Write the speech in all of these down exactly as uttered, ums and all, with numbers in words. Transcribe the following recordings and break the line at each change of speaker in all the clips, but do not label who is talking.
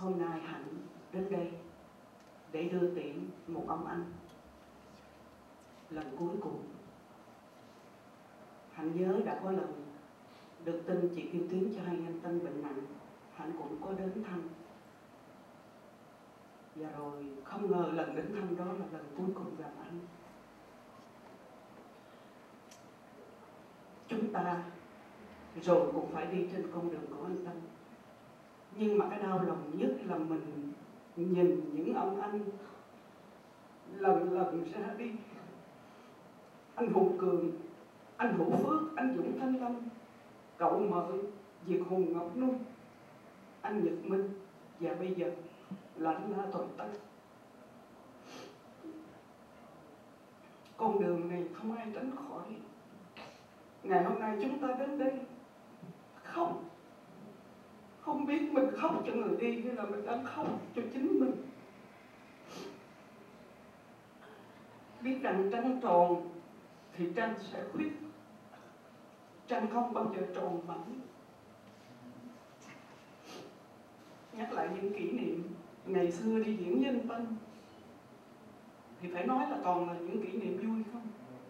hôm nay Hạnh đến đây để đưa tiễn một ông anh lần cuối cùng. Hạnh nhớ đã có lần được tin chị Kim Tuyến cho hay anh Tân bệnh nặng, Hạnh cũng có đến thăm. Và rồi không ngờ lần đến thăm đó là lần cuối cùng gặp anh. Chúng ta rồi cũng phải đi trên con đường của anh Tân. Nhưng mà cái đau lòng nhất là mình nhìn những ông anh lần lần ra đi. Anh Hùng Cường, anh Hữu Phước, anh Dũng Thanh Lâm, cậu Mợ, Diệt Hùng Ngọc Nung, anh Nhật Minh, và bây giờ là anh La Toàn Tân. Con đường này không ai tránh khỏi. Ngày hôm nay chúng ta đến đây khóc, không biết mình khóc cho người đi hay là mình đang khóc cho chính mình. Biết rằng trăng tròn thì trăng sẽ khuyết, trăng không bao giờ tròn mãi. Nhắc lại những kỷ niệm ngày xưa đi diễn với anh Tân thì phải nói là toàn là những kỷ niệm vui không.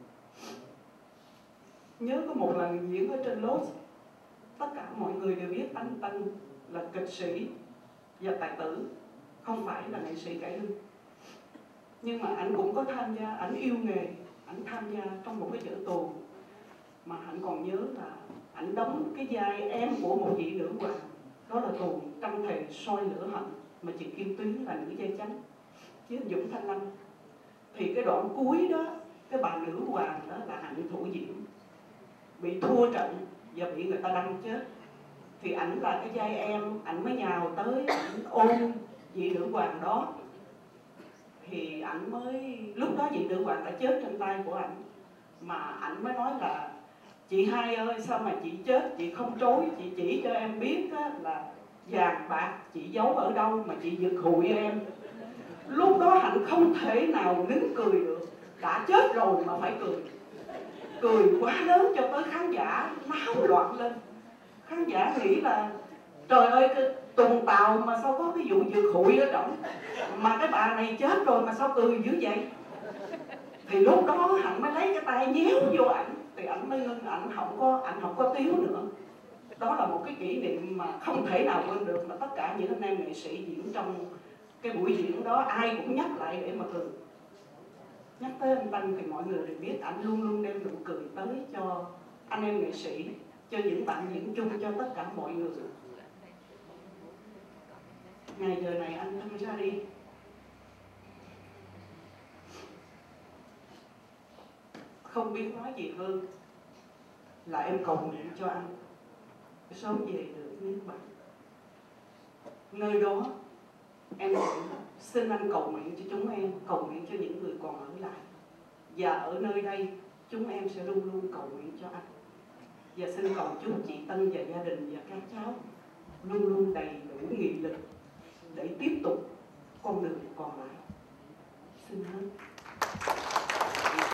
Nhớ có một lần diễn ở trên Lốt, tất cả mọi người đều biết anh Tân là kịch sĩ và tài tử, không phải là nghệ sĩ cải lương. Nhưng mà anh cũng có tham gia, anh yêu nghề, anh tham gia trong một cái vở tuồng mà anh còn nhớ là anh đóng cái vai em của một vị nữ hoàng, đó là tuồng Trăm Thề Soi Lửa Hận, mà chị Kim Tuyến là nữ vai chính với anh Dũng Thanh Lâm. Thì cái đoạn cuối đó, cái bà nữ hoàng đó là Hạnh thủ diễn, bị thua trận và bị người ta đâm chết. Thì ảnh là cái vai em, ảnh mới nhào tới, ảnh ôm vị nữ hoàng đó. Thì ảnh mới, lúc đó vị nữ hoàng đã chết trên tay của ảnh, mà ảnh mới nói là chị hai ơi, sao mà chị chết, chị không trối, chị chỉ cho em biết á, là vàng bạc chị giấu ở đâu mà chị giật hụi em. Lúc đó Hạnh không thể nào nín cười được, đã chết rồi mà phải cười. Cười quá lớn cho tới khán giả náo loạn lên. Khán giả nghĩ là trời ơi, cái tuồng tàu mà sao có cái vụ giật hụi ở trong, mà cái bà này chết rồi mà sao cười dữ vậy. Thì lúc đó Hạnh mới lấy cái tay nhéo vô ảnh, thì ảnh mới ngưng, ảnh không có ảnh không có tiếu nữa. Đó là một cái kỷ niệm mà không thể nào quên được, mà tất cả những anh em nghệ sĩ diễn trong cái buổi diễn đó ai cũng nhắc lại để mà cười. Nhắc tới anh Tân thì mọi người đều biết ảnh luôn luôn đem nụ cười tới cho anh em nghệ sĩ, cho những bạn diễn chung, cho tất cả mọi người. Ngày giờ này anh Tân ra đi, không biết nói gì hơn là em cầu nguyện cho anh sớm về được nước bạn. Nơi đó em xin anh cầu nguyện cho chúng em, cầu nguyện cho những người còn ở lại. Và ở nơi đây chúng em sẽ luôn luôn cầu nguyện cho anh. Và xin cầu chúc chị Tân và gia đình và các cháu luôn luôn đầy đủ nghị lực để tiếp tục con đường còn lại. Xin hết.